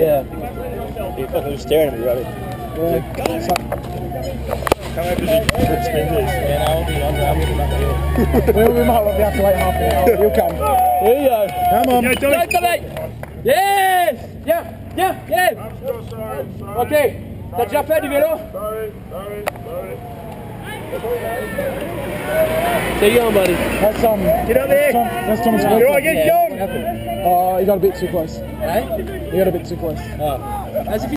Yeah. He fucking was staring at me, Robbie. Yeah. Come over to the spin this. Yeah, I'll be back here. We might have to wait half an hour. You'll come. Here you go. Come on. Go, yes! Yeah! Ok. T'as déjà fait du vélo? Sorry. Stay young, buddy. That's Get up there. That's Thomas. You're right, get going. Oh, he got a bit too close. Hey? He got a bit too close. Oh. As if